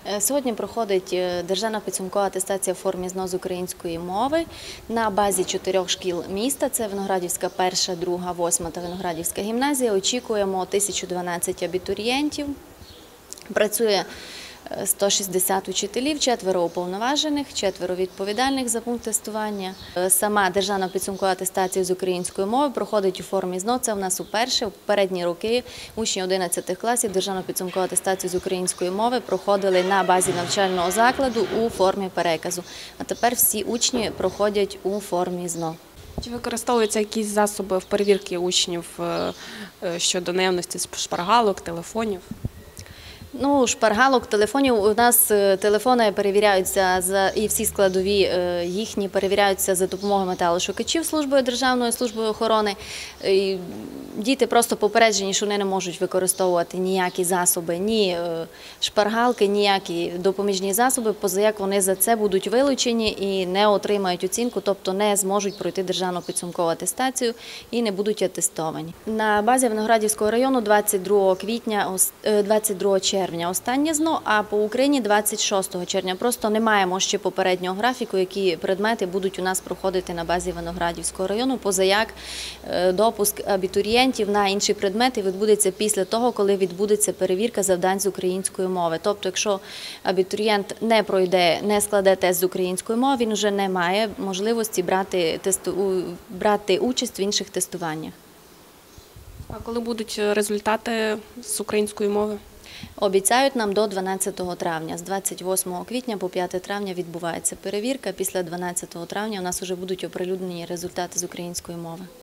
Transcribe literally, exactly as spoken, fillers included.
Сьогодні проходить державна підсумкова атестація в формі ЗНО з української мови на базі чотирьох шкіл міста. Це Виноградівська перша, друга, восьма та Виноградівська гімназія. Очікуємо тисячу дванадцять абітурієнтів. Працює сто шістдесят учителів, четверо уповноважених, четверо відповідальних за пункт тестування. Сама державна підсумкова атестація з української мови проходить у формі ЗНО. Це у нас уперше. У попередні роки учні одинадцятих класів державну підсумкову атестацію з української мови проходили на базі навчального закладу у формі переказу. А тепер всі учні проходять у формі ЗНО. Чи використовуються якісь засоби в перевірці учнів щодо наявності шпаргалок, телефонів? Ну, шпаргалок, телефонів. У нас телефони перевіряються і всі складові їхні перевіряються за допомогою металошукачів службою державної служби охорони. Діти просто попереджені, що вони не можуть використовувати ніякі засоби, ні шпаргалки, ніякі допоміжні засоби, поза як вони за це будуть вилучені і не отримають оцінку, тобто не зможуть пройти державну підсумкову атестацію і не будуть атестовані. На базі Виноградівського району двадцять другого квітня, двадцять другого червня останнє ЗНО, а по Україні двадцять шостого червня. Просто не маємо ще попереднього графіку, які предмети будуть у нас проходити на базі Виноградівського району, поза як допуск абітурієнтів на інші предмети відбудеться після того, коли відбудеться перевірка завдань з української мови. Тобто, якщо абітурієнт не пройде, не складе тест з української мови, він вже не має можливості брати, тесту, брати участь в інших тестуваннях. А коли будуть результати з української мови? Обіцяють нам до дванадцятого травня. З двадцять восьмого квітня по п'яте травня відбувається перевірка. Після дванадцятого травня у нас вже будуть оприлюднені результати з української мови.